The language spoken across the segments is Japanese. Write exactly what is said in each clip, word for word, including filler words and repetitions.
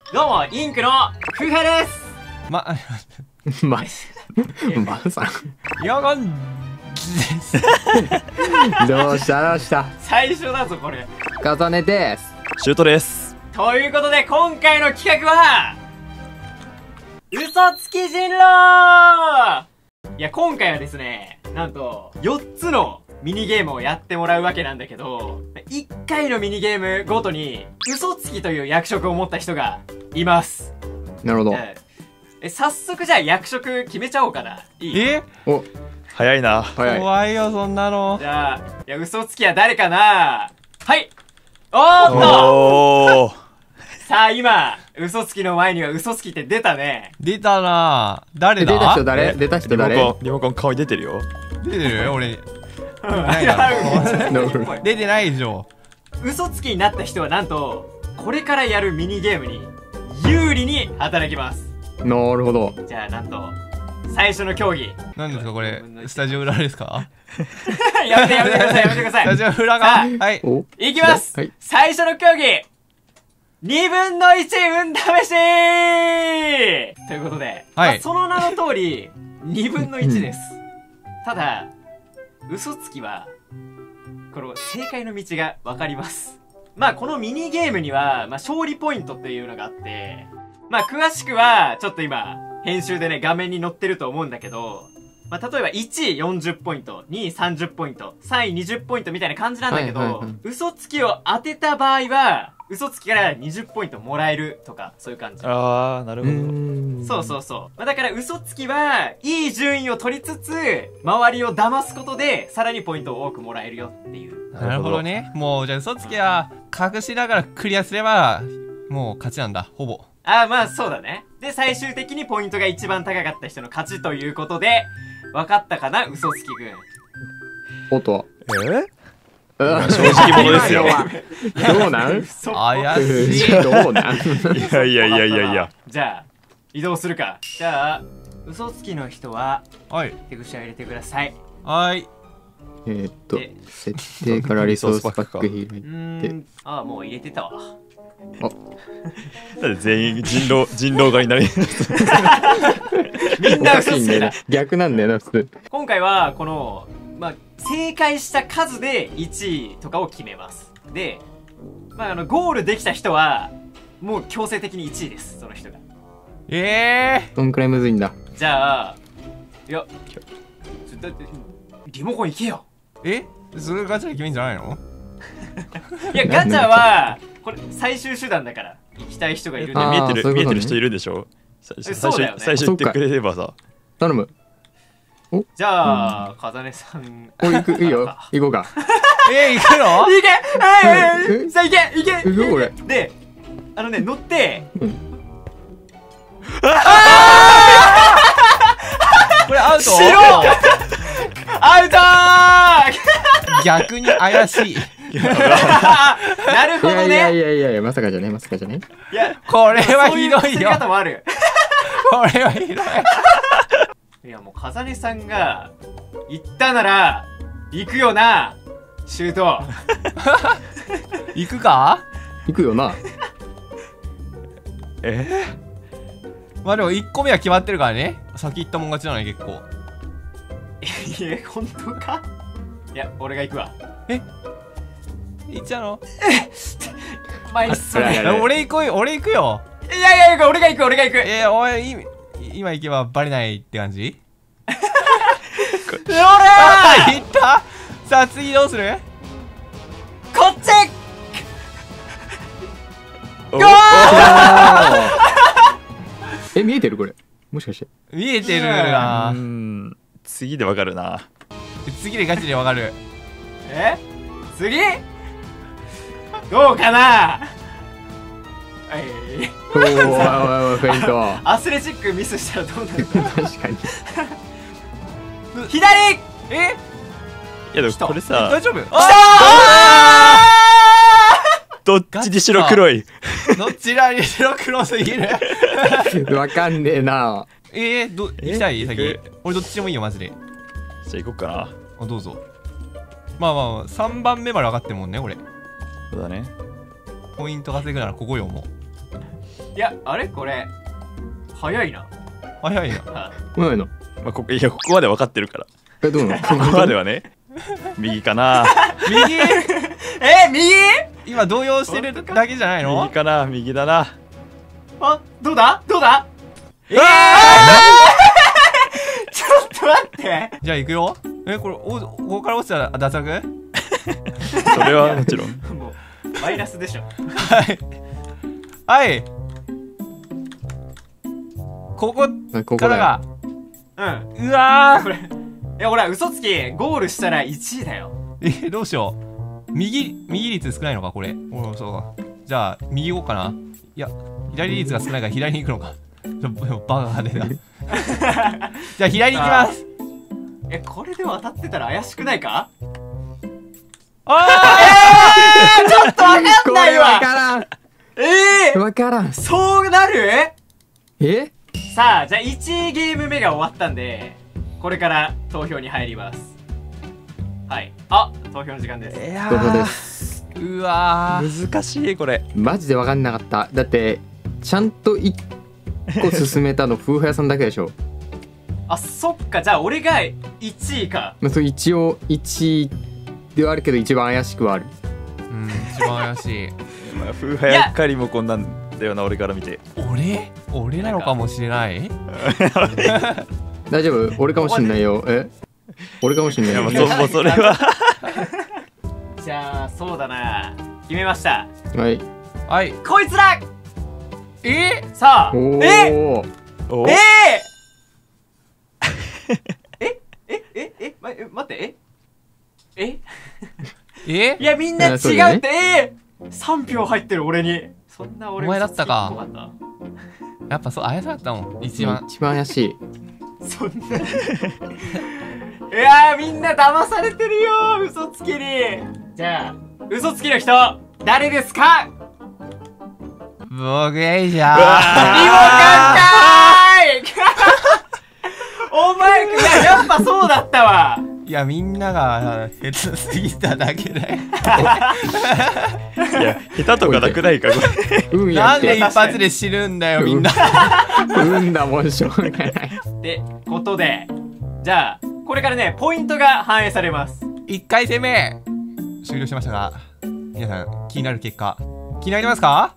どうもインクのフハです。 ま、 ま、まさん。 やがんです。 どうしたどうした。 最初だぞこれ。 重ねです。 シュートです。 ということで今回の企画は嘘つき人狼。いや今回はですね、なんとよっつのミニゲームをやってもらうわけなんだけど、いっかいのミニゲームごとに嘘つきという役職を持った人がいます。 なるほど。 え早速じゃあ役職決めちゃおうかな。いい？ えお、 早いな。 早い。 怖いよそんなの。 じゃあ、いや嘘つきは誰かな。はい、おーっとおーさあ今嘘つきの前には嘘つきって出たね。 出たな。誰だ？ 出た人誰？出た人リモ誰？ コンリモコン顔に出てるよ。 出てる？俺ないだろ出てないでしょ。 嘘つきになった人はなんとこれからやるミニゲームに有利に働きます。 なるほど。 じゃあなんと最初の競技何ですかこれ？スタジオ裏ですか？ やめてやめてくださいやめてください。 スタジオ裏が。 さあはい。 お、 いきます、 はい。 最初の競技にぶんのいち運試しということで、 はいまあ、その名の通りにぶんのいちです。ただ嘘つきはこの正解の道が分かります。まあこのミニゲームには、まあ、勝利ポイントっていうのがあって、まあ詳しくはちょっと今編集でね画面に載ってると思うんだけど、まあ例えばいちいよんじゅっポイント、にいさんじゅっポイント、さんいにじゅっポイントみたいな感じなんだけど、 はいはいはい、 嘘つきを当てた場合は嘘つきからにじゅっポイントもらえるとかそういう感じ。 ああ、なるほど。 そうそうそう。まあ、だから嘘つきはいい順位を取りつつ周りを騙すことでさらにポイントを多くもらえるよっていう。 なるほどね。もうじゃあ嘘つきは隠しながらクリアすればもう勝ちなんだほぼ。 ああまあそうだね。で最終的にポイントが一番高かった人の勝ちということで、分かったかな嘘つき軍。 おっと。 え正正直者ですよ。 どうなん？ 怪しい。 どうなん？ いやいやいやいやいや。 じゃあ移動するか。じゃあ嘘つきの人ははい手口を入れてください。 はいえーっとで設定からリソースパック開ういーて。 んああもう入れてたわ。 だって全員人狼人狼側になりみんおな嘘つきだかしいんだよな。。逆なんだよな普通。 今回はこのまあ正解した数でいちいとかを決めます。でまああのゴールできた人はもう強制的にいちいです、その人が。 ええどんくらいむずいんだ。 じゃあいやちょだってリモコン行けよ。 ー、えそれガチャで決めんじゃないの？ いやガチャはこれ最終手段だから行きたい人がいるんで。 あー見えてるそういうことね見えてる人いるでしょ。最初そうだよね最初言ってくれればさ。 頼む。 じゃあ風音さんお、行く、いいよ。行こうか。 えー、行くの？ いけええいさあ行け行け行くこれ。 であのね乗ってこれアウト？ 白アウトー逆に怪しい。 なるほどいやいやいね。 やいやいや、まさかじゃねまさかじゃねいやこれはひどそういういよ。 方もある。 これはひどい。 いやもう風音さんが言ったなら行くよなシュート。 行くか？ 行くよな。 えまあでもいっこめは決まってるからね。先行ったもん勝ちなのに結構。 いや本当か。いや俺が行くわ。 行っちゃうの？ 前に進め。いあいやいや俺行くよ、俺行くよ。 やいや俺が行く俺が行く。 えー、おい、い今行けばバレないって感じ？ おらあー、行った。さあ次どうする？ ーこっちおゴーえ、見えてるこれ。もしかして。 見えてるなうー。ん次でわかるな。 次でガチでわかる。 え次どうかな。はいおー、おいおいおいフェイント。 アスレチックミスしたらどうなるか。 確かに。 左え？ いやでもこれさ大丈夫？ あどっちに白黒い。 どちらに白黒すぎる。 わかんねえな。 えー、ど行きたいえ先？俺どっちでもいいよマジで。 じゃあ行こっかな。 あどうぞ。まあまあさんばんめまで分かってるもんね俺。 そうだね。 ポイント稼ぐならここよもう。 いやあれこれ早いな。 早いな。 あないの。 まあ、ここいやここまで分かってるから。 え、どうなの？ ここまではね。右かな。 右え右今動揺してるだけじゃないの？ 右かな。右だな。 あどうだどうだえー、 ちょっと待ってじゃあ行くよ。え、これおここから落ちたら脱落？ それはもちろん。 もうマイナスでしょ。 はいはいここあここだよ。 からがうんうわこれいやほら嘘つきゴールしたらいちいだよ。 ーえどうしよう。右右率少ないのかこれ。おそうか。じゃあ右行こうかな。いや左率が少ないから左に行くのか。ちょバカが出た。じゃあ左に行きます。 えこれでも当たってたら怪しくないか？ あちょっとわかんこれないわわからん。 ええわからん。 そうなる？ え？ さあじゃあいちゲーム目が終わったんでこれから投票に入ります。はいあ投票の時間です。 いやどこです。 ーうわー難しいこれ。 マジでわかんなかった。だってちゃんと一個進めたの夫婦屋さんだけでしょ。 あそっかじゃあ俺がいちいか。 まあ、そう一応いちいではあるけど一番怪しくはある。 うん一番怪しい。 まあ、風早やっかりもこんなんだよな俺から見て。 俺俺なのかもしれない。 大丈夫？俺かもしんないよ。え？俺かもしんないよいや。まあそもうそれは。 じゃあそうだな決めました。 はい。 はいこいつらえさあおえお。 おえー、ええええまえ待ってえええいやみんな違うっていやそうだねえー、さん票入ってる俺にそんな俺お前だったか嘘つきっぽかっやっぱそう怪しかったもん一番。 一番怪しい。 たそんないやーみんな騙されてるよ嘘つきに。じゃあ嘘つきの人誰ですか？ 僕でしょ。 リモカンかーいお前いややっぱそうだったわ。 いやみんなが下手すぎただけだよ。 いや下手とかなくないかこれ。 運やってなんで一発で死ぬんだよみんな。 運だもんしょうがない。 ってことでじゃあこれからねポイントが反映されます。 一回戦目終了しましたが皆さん気になる結果気になりますか？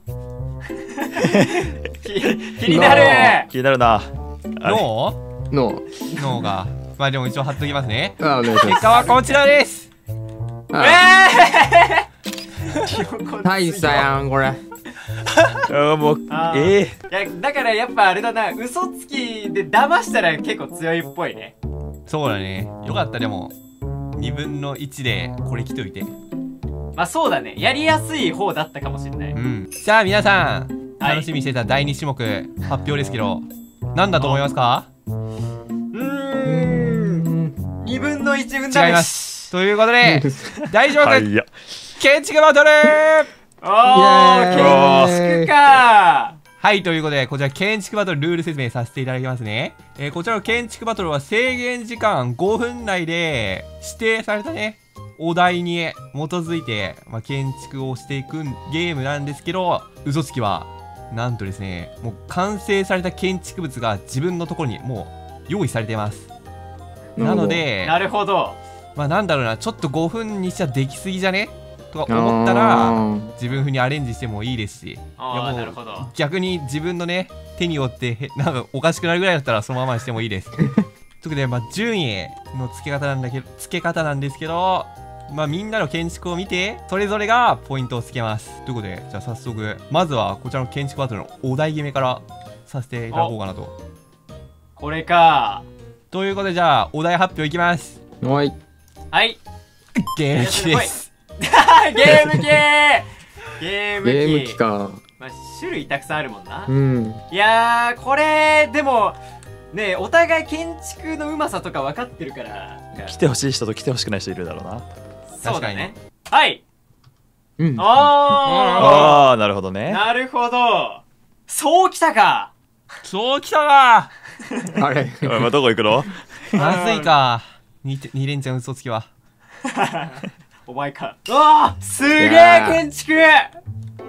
気気になる。 気になるな。あれノの。 ーノーがまあでも一応貼っときますね。 あ、お願いします。 結果はこちらです。 あえー大差やんこれ。 あーもうあーえいやだからやっぱあれだな嘘つきで騙したら結構強いっぽいね。 そうだねよかったでもにぶんのいちでこれ着といて。 まあそうだねやりやすい方だったかもしれない。 うんじゃあ皆さんはい楽しみにしてただいに種目発表ですけど何だと思いますか？ うーんにぶんのいち分だ違いますということで大丈夫はいや建築バトルおーイエーイ建築かはいということでこちら建築バトルルール説明させていただきますね、えー、こちらの建築バトルは制限時間ごふん内で指定されたねお題に基づいて、まあ、建築をしていくゲームなんですけど嘘つきはなんとですねもう完成された建築物が自分のところにもう用意されてますなのでなるほど。 まあなんだろうなちょっとごふんにしちゃできすぎじゃねとか思ったら自分風にアレンジしてもいいですしいやああもうなるほど。 逆に自分のね手によってへなんかおかしくなるぐらいだったらそのままにしてもいいですということで、まあ、順位の付け方なんだけど付け方なんですけどまあみんなの建築を見てそれぞれがポイントをつけますということでじゃあ早速まずはこちらの建築バトルのお題決めからさせていただこうかなとこれかということでじゃあお題発表いきますはい。 はいゲーム機ですゲーム機ゲーム機ゲーム機か。 まあ、種類たくさんあるもんな、 うん。 いやーこれでもねお互い建築のうまさとか分かってるから来てほしい人と来てほしくない人いるだろうな。 そうだねはいうん。 あああなるほどーね。 なるほどそうきたかそうきたかあれ。 おいまあどこ行くの？ まずいかにに連チャン嘘つきはお前かうわーすげえいやー建築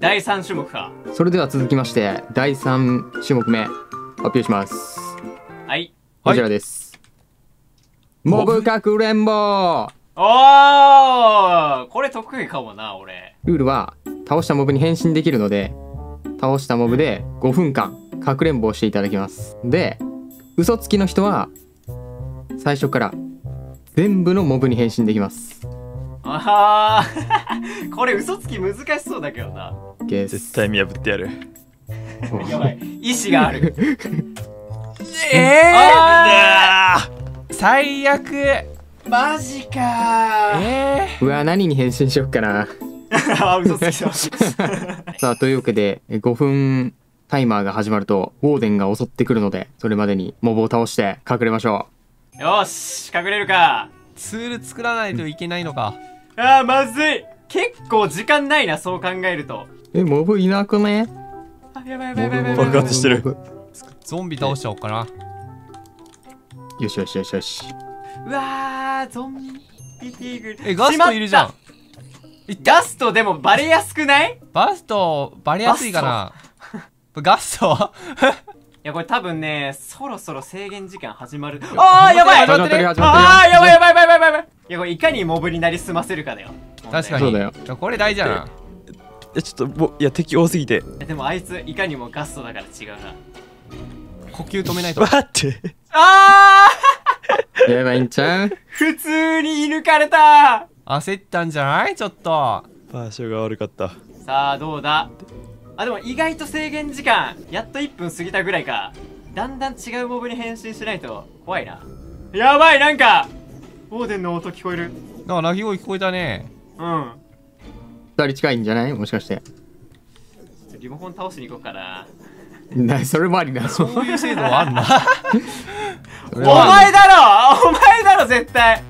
だいさん種目か。 それでは続きましてだいさん種目目発表します。 はいこちらです、モブかくれんぼ。 おー、これ得意かもな俺。 ルールは倒したモブに変身できるので、倒したモブでごふんかんかくれんぼをしていただきます。で嘘つきの人は最初から全部のモブに変身できます。 あーこれ嘘つき難しそうだけどな。 絶対見破ってやる。 やばい、意志がある。 ええあー、最悪。 ーマジかー。 えうわ何に変身しよっかな。 あー嘘つきだ。 さあというわけでごふんタイマーが始まるとウォーデンが襲ってくるので、それまでにモブを倒して隠れましょよし隠れるか。 ー、ツール作らないといけないのか。 あーまずい、結構時間ないなそう考えると。 う。えモブいなくね。 あやばいやばいやばいやばいやばい。 爆発してる。 モブゾンビ倒しちゃおうかな。 よしよしよしよし。 うわーゾンビティーグル。 え、ガストいるじゃん。 ガストでもバレやすくない？いバストバレやすいかな。ガストやこれ多分ねそろそろ制限時間始まる。あーやばい。 始まってる始まってる。 あーやばいやばいやばいやばいやばい。いやこれいかにモブになりすませるかだよ。 確かに。 そうだよ。 これ大事だな。 いやちょっともういや敵多すぎて。 えでもあいついかにもガストだから違うな。 呼吸止めないと。 待ってあーやばいんちゃう。 普通に射抜かれた。 焦ったんじゃないちょっと。 場所が悪かった。 さあどうだ。あでも意外と制限時間やっといっぷん過ぎたぐらいか。だんだん違うモブに変身しないと怖いな。やばい、なんかオーデンの音聞こえる。 なんか鳴き声聞こえたね。 うん二人近いんじゃない？もしかして。 リモコン倒しに行こうかな。 なそれもありな。 そういう制度はあるな。 おそれはあ前だろお前だろ絶対。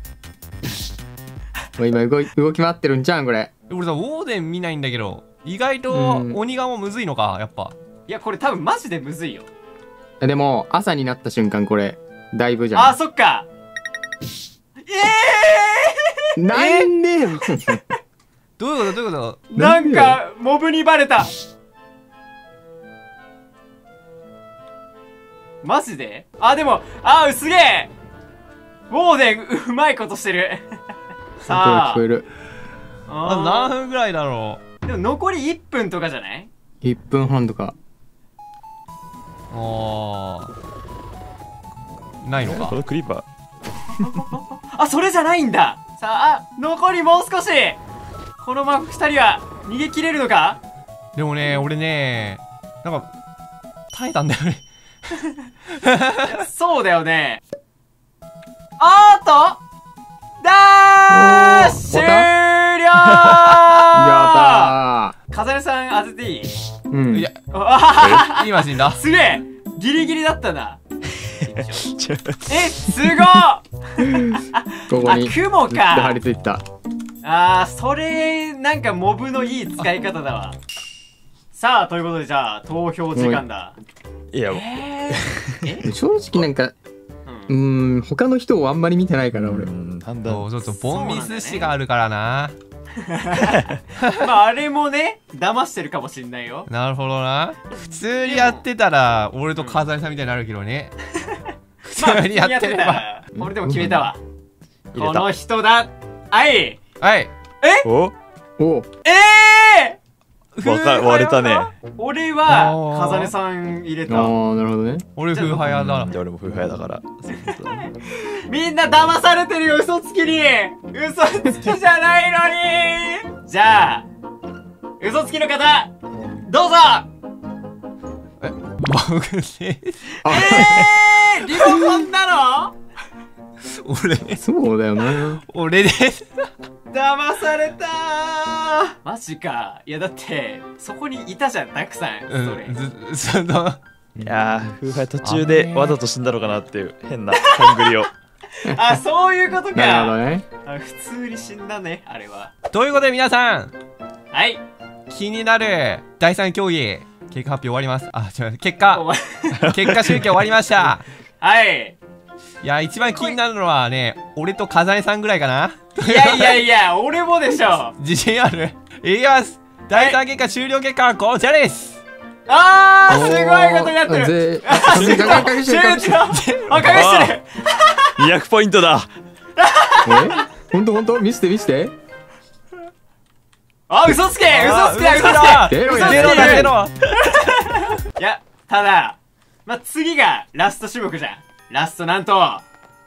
る。今動い動き回ってるんじゃんこれ。 俺さ、ウォーデン見ないんだけど、意外とうん鬼側もむずいのか、やっぱ。 いやこれ多分マジでむずいよ。 でも朝になった瞬間これだいぶじゃん。 あそっか。えなんで？ どういうことどういうこー、なんかモブにバレた。マジで？あでもあーすげえ。ウォーデンうまいことしてる。さあ聞こえる。 とあと何分ぐらいだろでも残りいっぷんとかじゃない？ いっぷんはんとか。 う。おー。ないのこか。 のクリーパあそれじゃないんだ。さああ残りもう少し。このままふたりは逃げ切れるのか？ でもね、俺ね、なんか、耐えたんだよね。 いやそうだよね。あーっとだーおー終了やった風さん当てていい？ ー。うん。 いや、 あははは今死んだ。 すげえギリギリだったな。 ー。ちょえすごっここにあ雲ずっと張か。 り付いてた。 あーそれなんかモブのいい使い方だわ。さあということでじゃあ投票時間だ。 いやえー、え正直なんかううんーん他の人をあんまり見てないから俺。 うん判断そう、ちょっとボンミス視があるからな。 まああれもね騙してるかもしんないよ。 なるほどな。普通にやってたら、俺と風さんみたいになるけどね。普まあ通にやってれば。 ら俺でも決めたわ。 入れたこの人だ。はいはい。 おおえー、 わか割れたね。 俺はあー風音さん入れあた。 ーなるほどね。 俺、風派やだで俺も風派やだから。そうそうそうみんな騙されてるよ嘘つきに。嘘つきじゃないのに。じゃあ嘘つきの方どうぞ。 僕です。 えー、リモコンなの？ 俺、 そうだよな。 俺です。 騙されたー。マジか。いやだってそこにいたじゃんたくさん。 うそれ、 ん、ず、その、 いやー風派途中でわざと死んだのかなっていう変な勘繰りを。 あそういうことなるほどか。 ね。 あ普通に死んだねあれは。 ということで皆さん、 はい気になるだいさん競技、結果発表終わります。あ、違う、結お果、 前結果集計終わりました。 はいいや、一番気になるのはね、俺と風音さんぐらいかな。 いやいやいや俺もでしょ。 自信ある？いきます。 第三結果終了結果はこちらです。 あー、すごいことになってる。 あーぜあ隠してる隠してる終了。あ、隠してる。 にひゃくポイントだ。 えほんとほんと見せて見せて。 あ、嘘つけ嘘つけ嘘つだけゼロやゼロだゼロ。 いや、ただ、まあ、次がラスト種目じゃん。ラストなんと、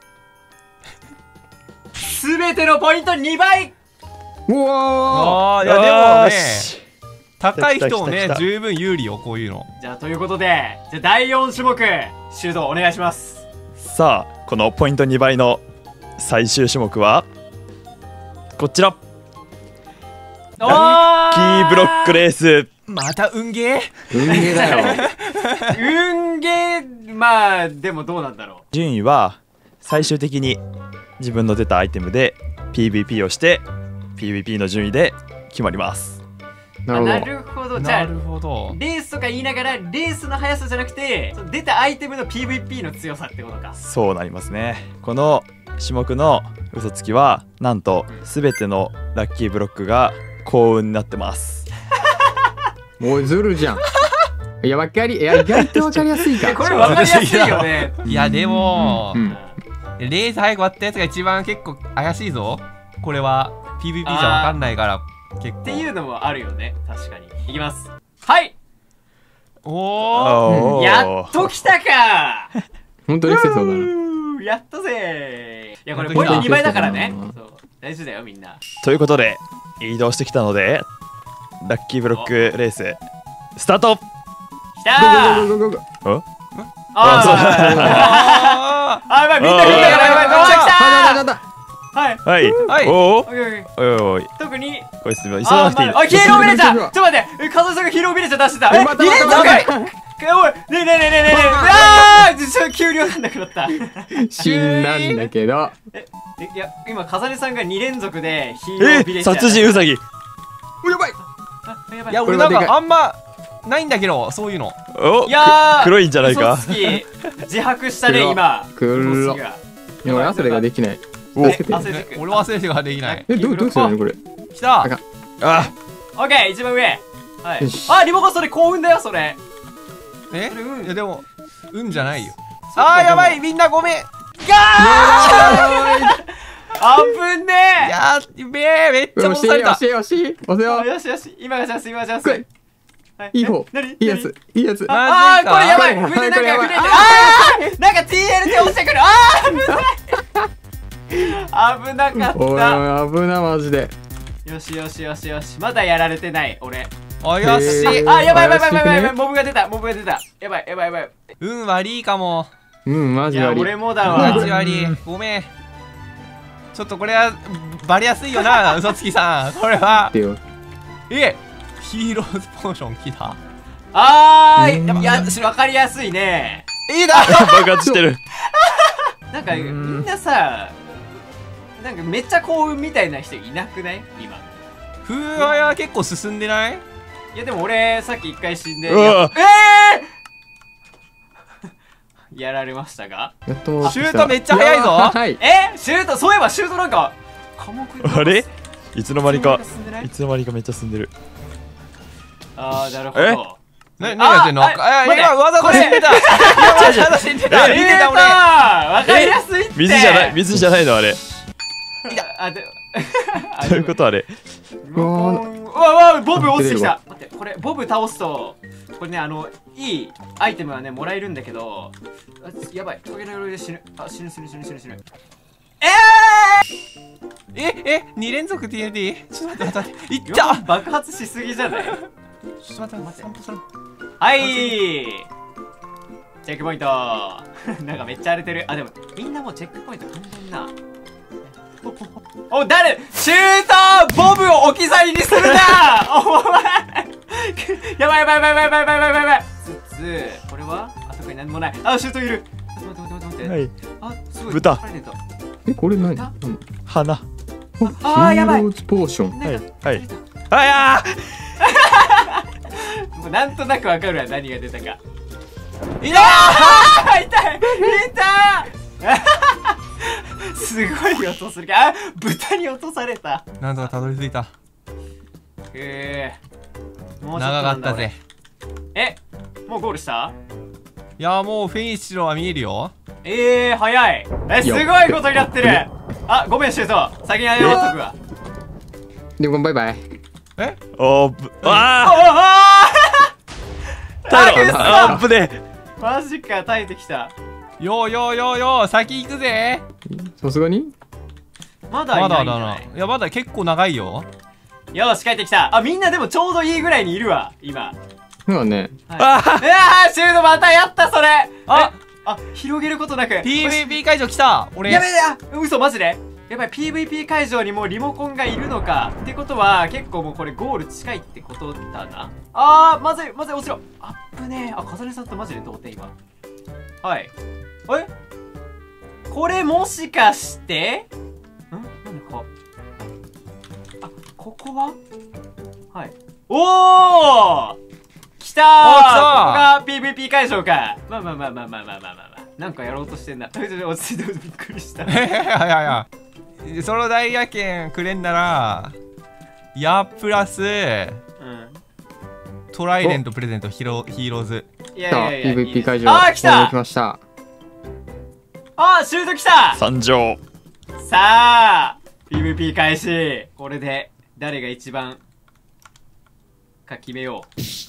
すべてのポイントにばい。 うわあーいやでもねよし高い人もね来た来た来た十分有利よこういうの。 じゃあ、ということで、じゃあだいよん種目、シュートお願いします。 さあこのポイントにばいの最終種目はこちら、 おラッキーブロックレース。 また運ゲー。 ー運ゲーだよ。 運ゲー、まあ、でもどうなんだろ順位は最終的に自分の出たアイテムで ピーブイピー をして ピーブイピー の順位で決まります。 う。 ななるほど。 るほど。じゃあ、 なるほど。 レースとか言いながら、レースの速さじゃなくて、その出たアイテムの ピーブイピー の強さってことか。 そうなりますね。この種目の嘘つきはなんと全てのラッキーブロックが幸運になってます。 もうずるじゃん。いや、わかり、いや、意外とわかりやすいかえ、これ分かりやすいよね。 いやでもうんうんレース早く終わったやつが一番結構怪しいぞ。これは ピーブイピー じゃわかんないから結構。 っていうのもあるよね。確かに。いきます。はい、 おお。 おーやっと来たか本当にしてそうだな。 うーやったぜー。いや、これやっと来たポイントにばいだからねうん。 そう大事だよ、みんな。 ということで移動してきたのでラッキーブロックレーススタート。 来たー。 ゴゴゴゴゴゴあそうーああ、やばい、みんなみんなやばいやばい、 あーどうしたあだだだだはい。 はいはいおおオッケーオッケーおいおいおい特に、 こいつ急がなくていいあ、ヒーロービレッジャーち急ぐょっと待ってえ、カズさんがヒーロービレッジャー出してたえ、 えまたに連続またかいおい、ねえねえねえねえねえねえあーちょっと給料なんなくなった死んだんだけど。 え、いや、今、風音さんがに連続でヒーロービレえッジャー殺人ウサギ。 やばい。 あ、やばいいやこれはでかい俺なんかあんまないんだけどそういうの。 おいやーく黒いんじゃないか。 嘘つき自白したね、 黒今黒嘘つきがいや、俺、それができない。 おえ助けて焦ってく俺は忘れてができない。 え、どう、どうするのこれ。 来たあかんあオッケー、一番上はいよしあ、リモコンそれ幸運だよ、それえそれ運いやでも運じゃないよ。 そっかあーやばいみんなごめん。いあぶねえやーべえめっちゃ押して押戻された。 して押して押せよ。 よしよし、今がチャンス、今がチャンスこれはいいい方え何いいやついいやつ。 あまずいかあー、これやばいこれ上でなんかこれやばい触れてあーなんか ティーエル で落ちてくるあー危ない危なかおったい危なマジで。 よしよしよしよしまだやられてない俺怪しい。 えーあやばいやばいやばいやばいやばい怪しくねモブが出たモブが出たやばいやばいやばい運悪いかも。 うんマいやジ悪い。 俺もだマわジ悪い。ごめん。ちょっとこれはバレやすいよな嘘つきさん。これはってよ。 えヒーローズポーション来た。 あうんーいやわかりやすいねいいだ爆発してる。 なんかみんなさなんかめっちゃ幸運みたいな人いなくない今風和は結構進んでない？ いやでも俺さっき一回死んでうわええやられましたがやっと戻ってきた。 シュートめっちゃ速いぞはい。 えシュートそういえばシュートなんか科目あれいつの間にか進んでないいつの間にかめっちゃ進んでる。 あーなるほえどな何やってんの？ ああ待って今わざと死んでた。今わざと死んでた。見てた俺。 わかりやすいって水じゃない水じゃないのあれ。 あでどういうことあれ。 うわうわうわボブ落ちてきた待ってこれボブ倒すとこれねあのいいアイテムはねもらえるんだけどあやばいトゲの鎧で死ぬあ死ぬ死ぬ死ぬ死ぬ死ぬえええ二連続 ティーエルティー？ ちょっと待って待って待って。いっーた。 爆発しすぎじゃないちょっと待って待って散歩する。 はいチェックポイントなんかめっちゃ荒れてるあでもみんなもうチェックポイント踏んでんなお誰シュートボブを置き去りにするなお前やばいやばいやばいやばいやばいやばいやばいやばいつつこれはあそこに何もないあシュートいる待って待って待って待ってはい。 あすごい豚疲れてたえこれ何？ あうん花。 あーやばいヒーローズポーション。 なんかはい出たあやもうなんとなくわかるわ何が出たかいやあー痛い痛いすごい音するけどあ豚に落とされたーなんとかたどり着いた。 へえもうちょっと長かなんだったぜ。 俺えもうゴールした？ いやもうフィニッシュのは見えるよ。 えー、早い。え、すごいことになってる。あ、ごめんシュート、先に謝っとくわ。 でもバイバイ。 えおーぶあああー耐えろああーぶねマジか、耐えてきた。 よーよーよーよー先行くぜ。 さすがにまだいまないんじゃな。 だだないいやまだ結構長いよ。 よし、帰ってきた。あ、みんなでもちょうどいいぐらいにいるわ、今。 そうだね。 はい、 あうわー、シュートまたやったそれ。 あえあ、広げることなくピーブイピー 会場来た。俺やべえや、嘘マジでやばい。 ピーブイピー 会場にもうリモコンがいるのかってことは結構もうこれゴール近いってことだな。あー、まずいまずい、落ちろ。あっぶねえ。あ、風根さんとマジで同点今。はい。えこれもしかしてんなんだかあ、ここははい。おー来たー。 お来たー。 ここが ピーブイピー 会場か。まあまあまあまあまあまあまあまあまあ。なんかやろうとしてんな。ちょちょ落ち着いて、びっくりした。 いやいやいやそのダイヤ券くれんならやプラスうん。 トライデントプレゼントヒロヒーローズ。 いや来た。 いやいや。 ピーブイピー 会場。 あー来た来ました。 あーシュート来た。 参上さあ ピーブイピー 開始。これで誰が一番か決めよ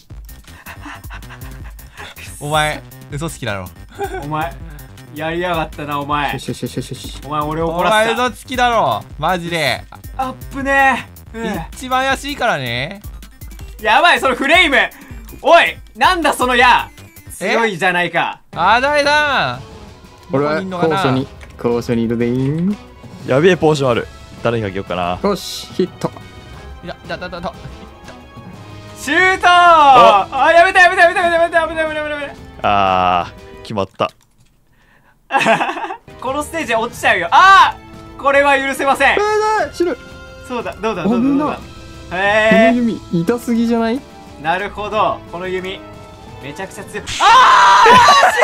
お前嘘つきだろ。 う。お前やりやがったなお前。 よしよしよしよしよし。 お前俺をお怒らせた。 前嘘つきだろマジで。 アップねー、うん一番怪しいからね。 やばいそのフレーム。おいなんだその矢。強いじゃないか。 あだいさん俺はどこにいんのかな高所に高所にいるでー。 やべえポーションある誰にかけようかなよしヒット。 いやだだだだシュートー。あやめたやめたやめたやめたやめたやめたやめたやめたやめあー決まったたこのステージ落ちちゃうよ。あーこれは許せません。 えー、死ぬ。 そうだどうだどうだどう危なだ。 こへの弓痛すぎじゃない？ えなるほど。この弓めちゃくちゃ強い。あー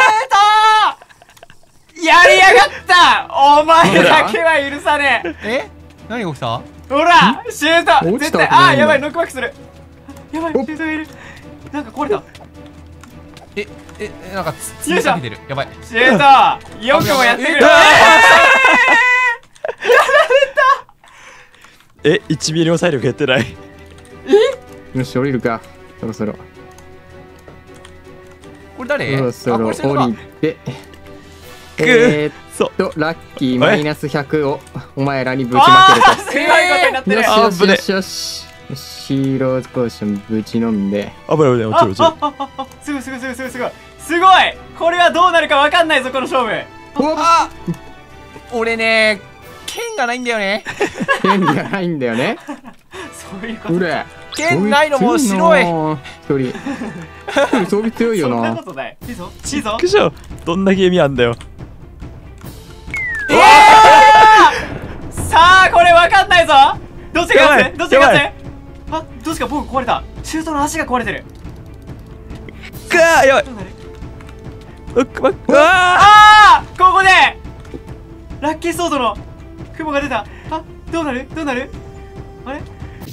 シュートー。やりやがったお前だけは許さねえ。 え何が起きた。 ほらシュート落ちた絶対。 わけないんだあーやばいノックバックする。やばいシおュートがいる。なんか壊れた。 えええなんかつつよいしょかけてる。やばい。 シュートよくもやってくる。 えいちミリも体力減ってないよし降りるか。そろそろこれ誰。 そろそあころれしてるのか降りて。えーっそうとラッキーマイナスひゃくをお前らにぶちまあけると。 ーすごいことになってる。 よしあよしよしよし。よしヒーローズポーションぶち飲んで。 危ない危ない落ちる落ちるああああすごいすごいすごいすごいすごいすごい。これはどうなるかわかんないぞこの勝負。 うわあ俺ね剣がないんだよね。 剣がないんだよね。 そういうことうれ剣ないのも白い。 一人一人装備強いよそんななこ。とない。いいぞいいぞ。 くしょどんなゲームあんだよさあこれわかんないぞ。どっちがやばい勝つどっちが勝やつ。あどっちか僕壊れた。シュートの足が壊れてる。 くわーやばいどうなる。 うっわっうわああここでラッキーソードの雲が出た。あどうなるどうなるあれ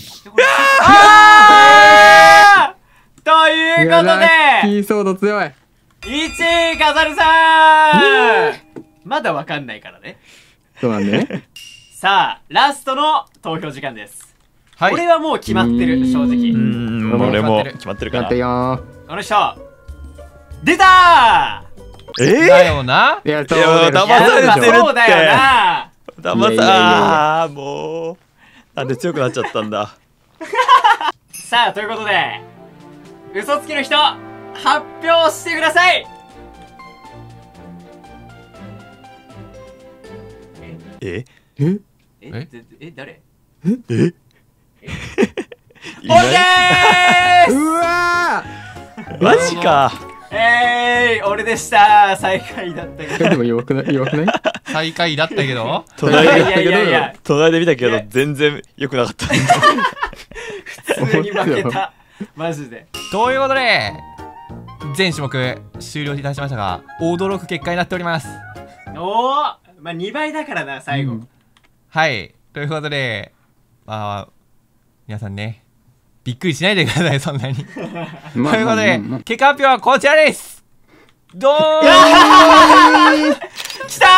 あーということいやラッキでーソード強い。 いちいカザルさんまだわかんないからね。 そうなんだよね。 さあラストの投票時間です。 はいこれはもう決まってる正う直。 ーん俺も決まってるかなやってよー。 この人出たえだよな。 いやそういやだよ騙されやっぱてるってそうだよな。 ー騙いやいやいやいさあーもうなんで強くなっちゃったんださあということで嘘つきの人発表してください。 ええええええ誰えいオッケないーうわマジかえーい俺でした最下位だったけー。 どでも弱くない弱くない？ 最下位だったけど。 い隣でやいやいやいや隣で見たけどいや全然良くなかった普通に負けたマジで。 ということで全種目終了いたしましたが驚く結果になっております。 おおまあにばいだからな最後、 うんはいということでまあ皆さんねびっくりしないでください、そんなに。 まということで、 まあまあ結果発表はこちらです。どーん。 きた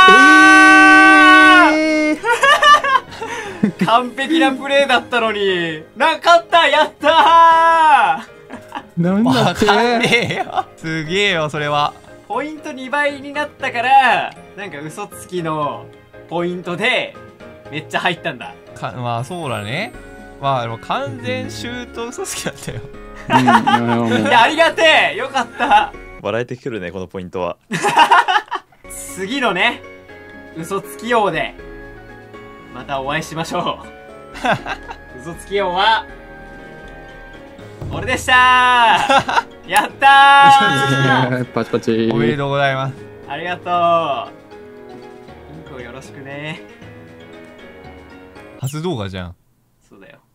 ー、完璧なプレーだったのになかった。やったーなんだってわかんねえよ。すげえよ、それは。 ポイントにばいになったからなんか嘘つきのポイントでめっちゃ入ったんだ。 かまあそうだね。まあでも完全シュート嘘つきだったよ。 うんいやもういやありがてえ、よかった。 笑えてくるねこのポイントは。 次のね嘘つき王でまたお会いしましょう。嘘つき王は俺でしたー。やったー。 パチパチ。 おめでとうございます。 ありがとう。インコよろしくね。 初動画じゃん。 そうだよ。